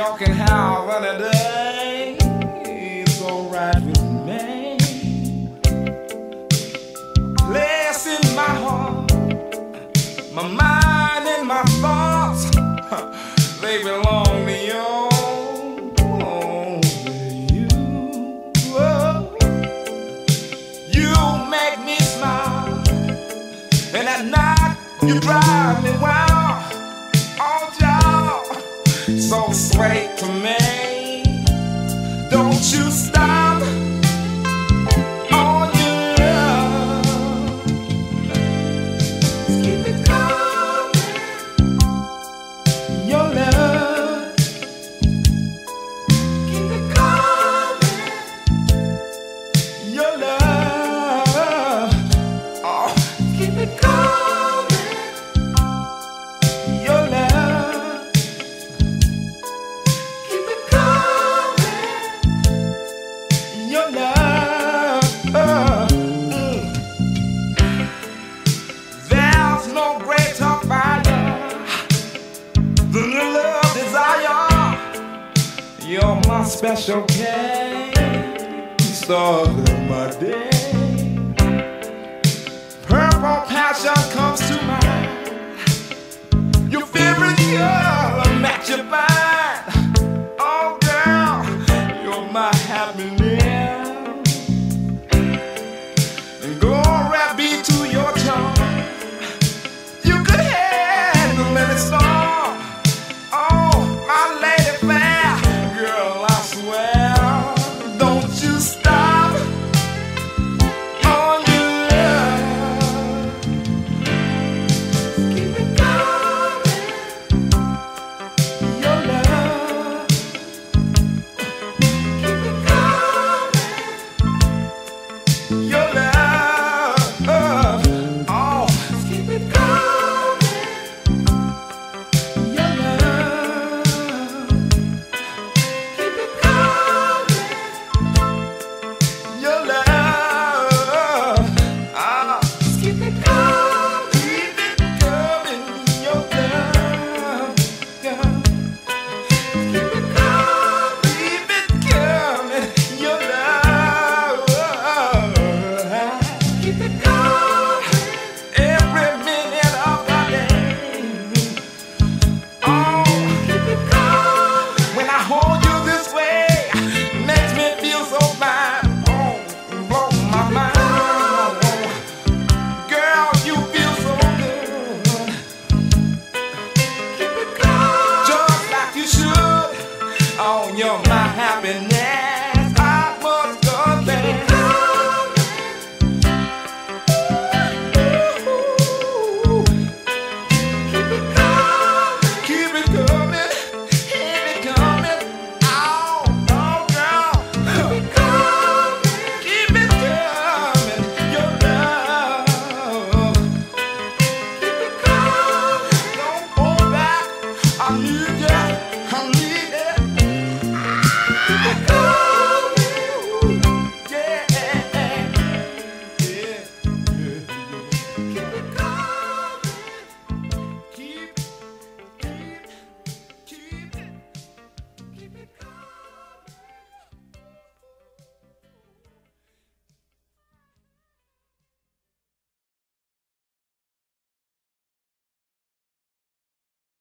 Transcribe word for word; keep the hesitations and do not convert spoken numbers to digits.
talking how any day is alright with me. Place in my heart, my mind and my thoughts, they belong to you. You, oh, you make me smile, and at night you drive me wild. Oh, y'all, so sweet to me. Don't you stop. Oh, yeah. Keep it coming. Your love. Keep it coming. Your love. Oh, keep it coming. Your love. Keep it coming. Your love. Mm. There's no greater fire than the love desire. You're my special case, star of my day. Purple passion comes